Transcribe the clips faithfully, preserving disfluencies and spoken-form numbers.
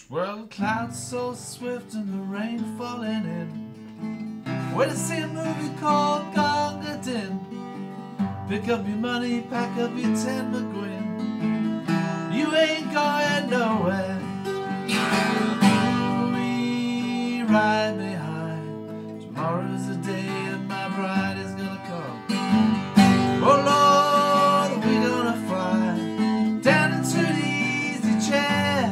Swirl the clouds so swift and the rain falling in. Went to see a movie called Gunga Din. Pick up your money, pack up your ten McGuinn. You ain't going nowhere. We ride me high. Tomorrow's the day and my bride is gonna come. Oh Lord, we're gonna fly down into the easy chair.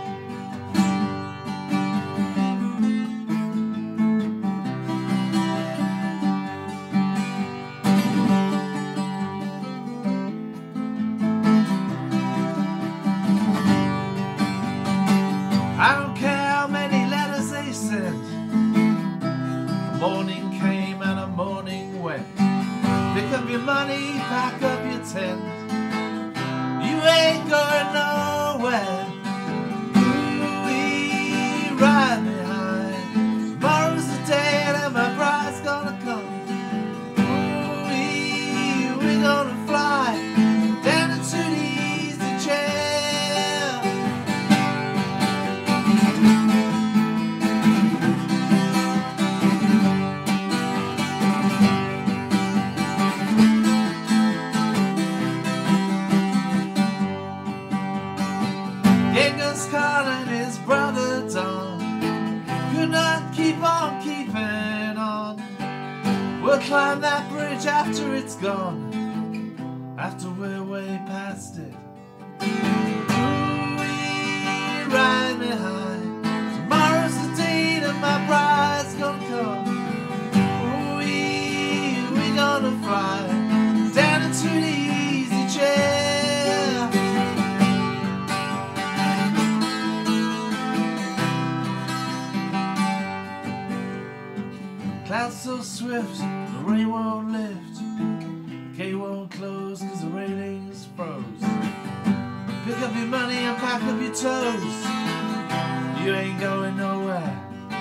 I don't care how many letters they sent. A morning came and a morning went. Pick up your money, pack up your tent. You ain't going nowhere. We ride me high. Tomorrow's the day that my bride's gonna come. We, we gonna fly down into the easy chair. Genghis Khan and his brother Don could not keep on keeping on. We'll climb that bridge after it's gone, after we're way past it. Ooh, we ride me high. Tomorrow's the day that my bride's gonna come. Ooh, we, we gonna fly down into the easy chair. Clouds so swift, the rain won't lift. The gate won't close cause the railings froze. Pick up your money and pack up your toes. You ain't going nowhere.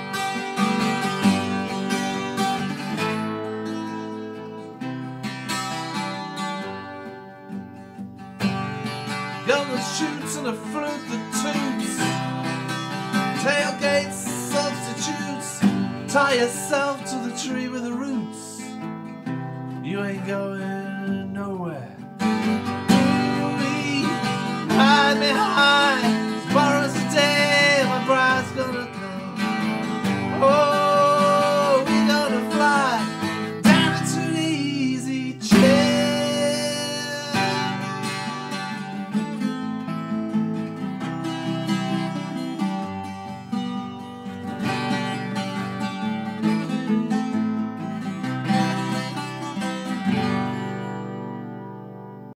Gun that shoots and a flute that toots. Tailgate substitutes. Tie yourself to the tree with the roots. You ain't going nowhere. We ride me high.